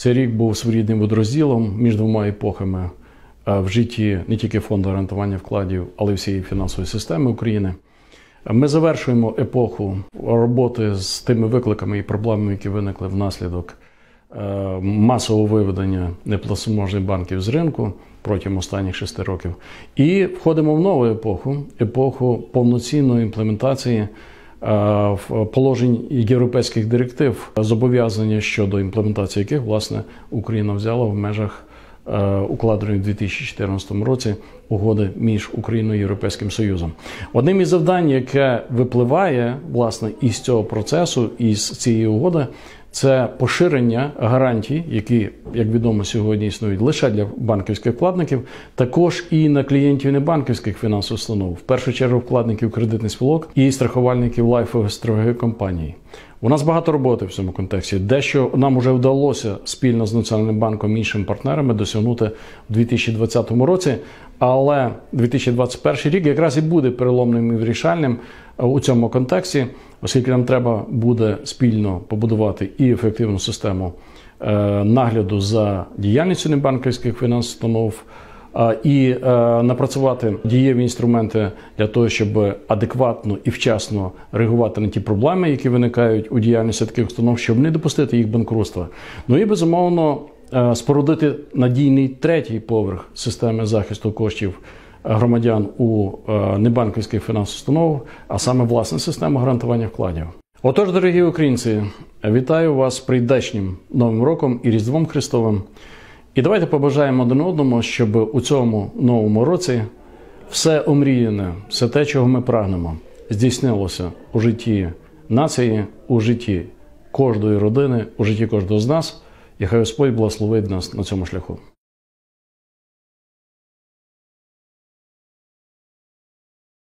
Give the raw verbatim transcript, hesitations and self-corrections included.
Цей рік був своєрідним водорозділом між двома епохами в житті не тільки Фонду гарантування вкладів, але й всієї фінансової системи України. Ми завершуємо епоху роботи з тими викликами і проблемами, які виникли внаслідок масового виведення неплатоспроможних банків з ринку протягом останніх шести років. І входимо в нову епоху, епоху повноцінної імплементації положень європейських директив, зобов'язання щодо імплементації яких, власне, Україна взяла в межах укладеної в дві тисячі чотирнадцятому році угоди між Україною і Європейським Союзом. Одним із завдань, яке випливає, власне, із цього процесу, із цієї угоди, це поширення гарантій, які, як відомо, сьогодні існують лише для банківських вкладників, також і на клієнтів небанківських фінансових установ, в першу чергу вкладників кредитних спілок і страхувальників лайфових страхових компаній. У нас багато роботи в цьому контексті. Дещо нам вже вдалося спільно з Національним банком і іншими партнерами досягнути в дві тисячі двадцятому році, але дві тисячі двадцять перший рік якраз і буде переломним і вирішальним у цьому контексті, оскільки нам треба буде спільно побудувати і ефективну систему нагляду за діяльністю небанківських фінансових установ, і напрацювати дієві інструменти для того, щоб адекватно і вчасно реагувати на ті проблеми, які виникають у діяльності таких установ, щоб не допустити їх банкрутства. Ну і, безумовно, спорудити надійний третій поверх системи захисту коштів громадян у небанківських фінансових установах, а саме власна система гарантування вкладів. Отож, дорогі українці, вітаю вас з прийдешнім Новим роком і Різдвом Христовим. І давайте побажаємо один одному, щоб у цьому новому році все омріяне, все те, чого ми прагнемо, здійснилося у житті нації, у житті кожної родини, у житті кожного з нас. І хай Господь благословить нас на цьому шляху.